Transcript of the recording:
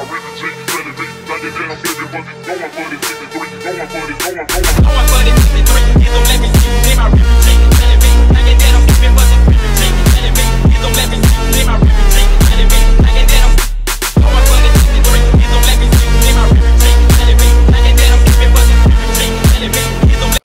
reputation, better be like it down, baby, but going for the 53, going for the, going. Going for the 53, it don't let me see you in my reputation.